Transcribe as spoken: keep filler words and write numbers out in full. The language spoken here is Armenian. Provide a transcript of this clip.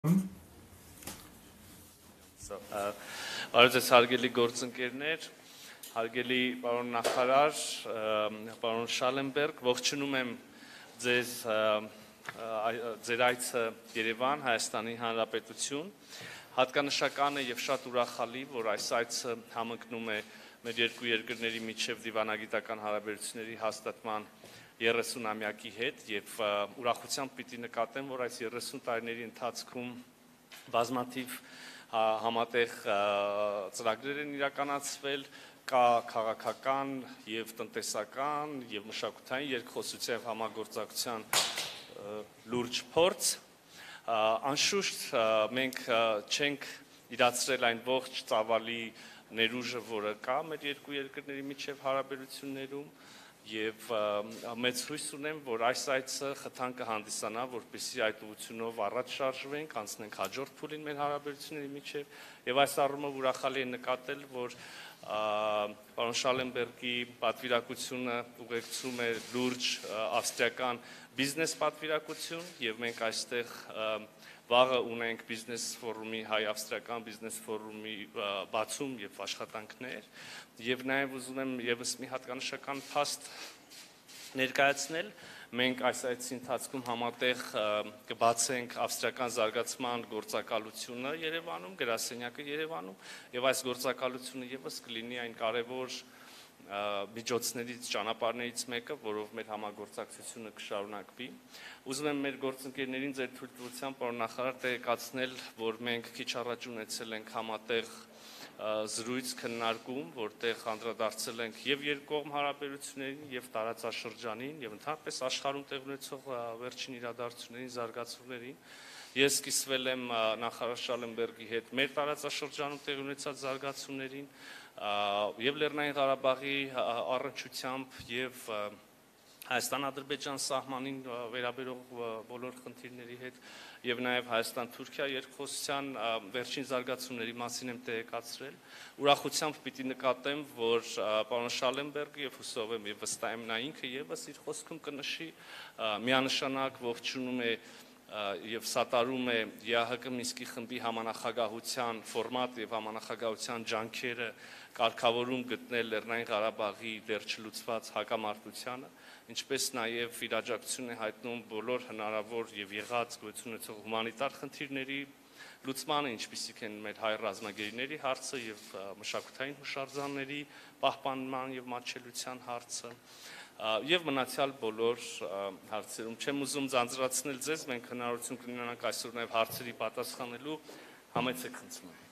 Բարև ձեզ հարգելի գործընկերներ, հարգելի պարոն նախարար, պարոն Շալենբերգ, ողջունում եմ ձեզ ձեր այցը Երևան, Հայաստանի Հանրապետություն։ Հատկանշական է եւ շատ ուրախալի, որ այս այցը համընկնում է մեր երկու երկրների միջև դիվանագիտական հարաբերությունների հաստատման երեսունամյակի հետ եւ ուրախությամբ պիտի նկատեմ, որ այս երեսուն տարիների ընթացքում բազմաթիվ համատեղ ծրագրեր են իրականացվել, կա քաղաքական եւ տնտեսական եւ մշակութային երկխոսության եւ համագործակցության լուրջ փորձ։ Անշուշտ մենք չենք իրացրել այն ողջ ծավալի ներուժը, որը կա մեր երկու երկրների միջև հարաբերություններում, եւ մեծ հույս ունեմ, որ այս այցը խթան կհանդիսանա, որպեսզի այդ ուղղությունով առաջ շարժվենք, անցնենք հաջորդ փուլին մեր հարաբերությունների միջև, եւ այս առումով ուրախալի է նկատել, որ պարոն Շալենբերգի պատվիրակությունը ուղեկցում է լուրջ ավստրիական բիզնես պատվիրակություն, եւ մենք այստեղ վաղը ունենք բիզնես ֆորումի, հայ-ավստրիական բիզնես ֆորումի բացում եւ աշխատանքներ, եւ նաեւ ուզում եմ եւս մի հատկանշական փաստ ներկայացնել։ Մենք այս այցի ընթացքում համատեղ կբացենք ավստրիական զարգացման գործակալությունը Երևանում, գրասենյակը Երևանում, եւ այս գործակալությունը եւս կլինի այն կարեւոր միջոցներից, ճանապարհներից մեկը, որով մեր համագործակցությունը կշարունակվի։ Ուզում եմ մեր գործընկերներին ձեր թույլտվությամբ, պարոն նախարար, տեղեկացնել, որ մենք քիչ առաջ ունեցել ենք համատեղ զրույց քննարկում, որտեղ անդրադարձել ենք եւ երկկողմ հարաբերություններին, եւ տարածաշրջանին, եւ ընդհանրապես աշխարհում տեղ ունեցող վերջին իրադարձություններին, զարգացումներին։ Ես սկսվել եմ նախարար Շալենբերգի հետ մեր տարածաշրջանում տեղ ունեցած զարգացումներին եւ Լեռնային Ղարաբաղի առնչությամբ եւ Հայաստան-Ադրբեջան սահմանին վերաբերող բոլոր խնդիրների հետ եւ նաեւ Հայաստան-Թուրքիա երկխոսության վերջին զարգացումների մասին եմ տեղեկացրել։ Ուրախությամբ պիտի նկատեմ, որ պարոն Շալենբերգը եւ հուսով եմ եւ վստահ եմ նա ինքը եւս իր խոսքում կնշի, միանշանակ ողջունում է եւ սատարում է ԵԱՀԿ Մինսկի խմբի համանախագահության ֆորմատ եւ համանախագահության ջանքերը կարգավորում գտնել Լեռնային Ղարաբաղի դեռ չլուծված հակամարտությանը, ինչպես նաեւ իր աջակցությունն է հայտնում բոլոր հնարավոր եւ եղած գոյություն ունեցող հումանիտար խնդիրների լուծմանը, ինչպիսիք են մեր հայ ռազմագերիների հարցը եւ մշակութային հուշարձանների պահպանման եւ մատչելիության հարցը եւ մնացյալ բոլոր հարցերում։ Չեմ ուզում ձանձրացնել ձեզ, մենք հնարավորություն կունենանք այսօր նաեւ հարցերի պատասխանելու, համեցեք խնդրում եմ։